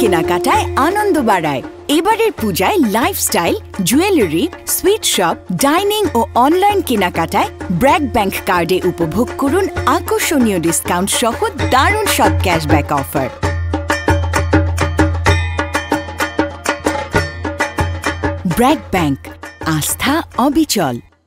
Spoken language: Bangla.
কেনাকাটায় আনন্দ বাড়ায়। এবারের পূজায় lifestyle, jewellery, sweet shop, dining ও অনলাইন কেনাকাটায় ব্র্যাক ব্যাংক কার্ডে উপভোগ করুন আকর্ষণীয় ডিসকাউন্ট সহ দারুণ সব ক্যাশব্যাক অফার। ব্র্যাক ব্যাংক, আস্থা অবিচল।